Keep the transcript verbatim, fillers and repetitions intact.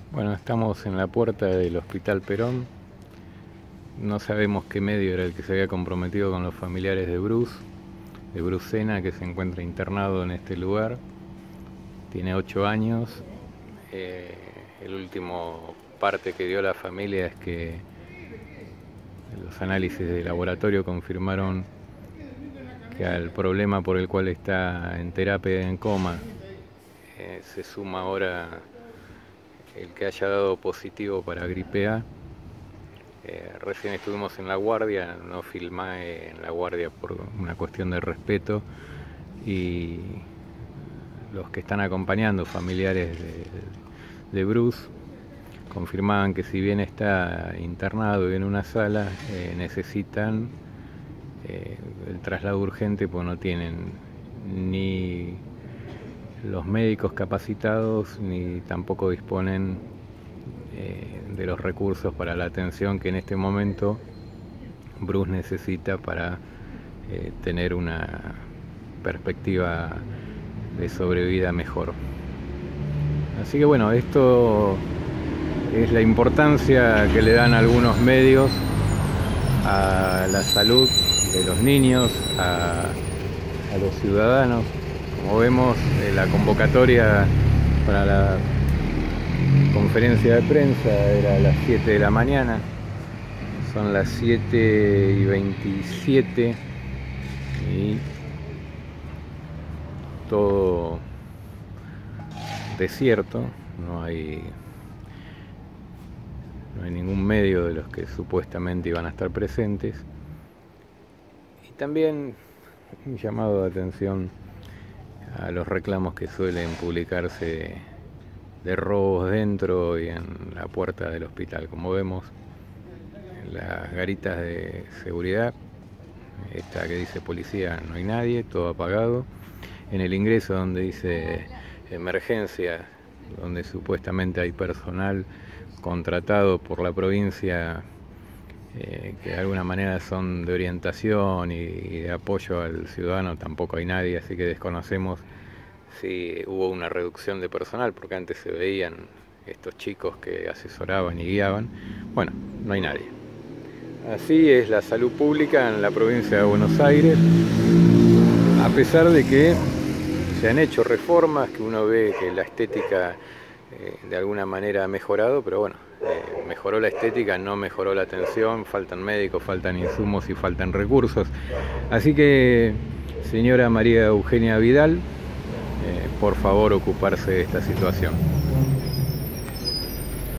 Bueno, estamos en la puerta del Hospital Perón. No sabemos qué medio era el que se había comprometido con los familiares de Bruce, de Bruce Senna, que se encuentra internado en este lugar. Tiene ocho años. Eh, el último parte que dio la familia es que los análisis de laboratorio confirmaron que al problema por el cual está en terapia en coma eh, se suma ahora el que haya dado positivo para gripe A. Eh, recién estuvimos en la guardia, no filmé en la guardia por una cuestión de respeto, y los que están acompañando, familiares de, de Bruce, confirmaban que si bien está internado y en una sala, eh, necesitan eh, el traslado urgente, pues no tienen ni los médicos capacitados ni tampoco disponen eh, de los recursos para la atención que en este momento Bruce necesita para eh, tener una perspectiva de sobrevida mejor. Así que bueno, esto es la importancia que le dan algunos medios a la salud de los niños, a, a los ciudadanos. Como vemos, eh, la convocatoria para la conferencia de prensa era a las siete de la mañana, son las siete y veintisiete y todo desierto, no hay, no hay ningún medio de los que supuestamente iban a estar presentes. Y también un llamado de atención a los reclamos que suelen publicarse de robos dentro y en la puerta del hospital. Como vemos, en las garitas de seguridad, esta que dice policía, no hay nadie, todo apagado. En el ingreso donde dice emergencia, donde supuestamente hay personal contratado por la provincia, eh, que de alguna manera son de orientación y, y de apoyo al ciudadano, tampoco hay nadie, así que desconocemos si hubo una reducción de personal, porque antes se veían estos chicos que asesoraban y guiaban. Bueno, no hay nadie. Así es la salud pública en la provincia de Buenos Aires, a pesar de que se han hecho reformas, que uno ve que la estética eh, de alguna manera ha mejorado, pero bueno, eh, mejoró la estética, no mejoró la atención, faltan médicos, faltan insumos y faltan recursos. Así que, señora María Eugenia Vidal, Eh, por favor, ocuparse de esta situación.